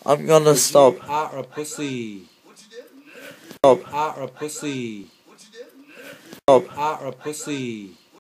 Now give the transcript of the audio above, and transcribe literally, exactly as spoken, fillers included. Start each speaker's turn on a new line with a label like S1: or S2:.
S1: I'm gonna stop.
S2: You are a pussy.
S1: Stop.
S2: You are a pussy.
S1: Stop.
S2: You are a pussy.